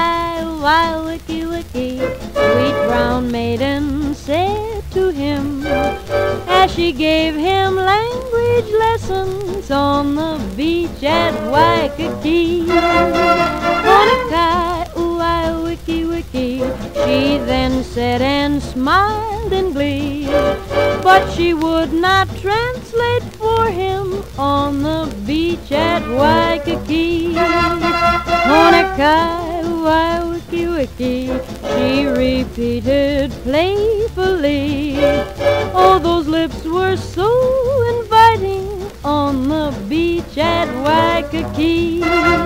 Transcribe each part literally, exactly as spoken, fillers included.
Kai, why, wiki, wiki, sweet brown maiden said to him, as she gave him language lessons on the beach at Waikiki. Kai, why, wiki, wiki, she then said and smiled in glee, but she would not translate for him on the beach at Waikiki. Kai, why, wiki, wiki, she repeated playfully. Oh, those lips were so inviting on the beach at Waikiki.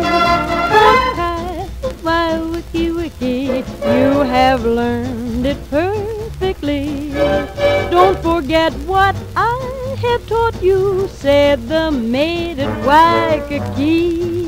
Kai, why, wiki, wiki, you have learned it perfectly. Don't forget what I have taught you, said the maid at Waikiki.